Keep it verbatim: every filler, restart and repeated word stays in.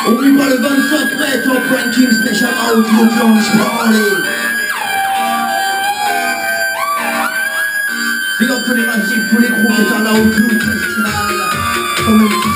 On va le vingt-cinq mai, top ranking special outlook launch party. Big up tous les massifs, tous les groupes, c'est un outlook festival.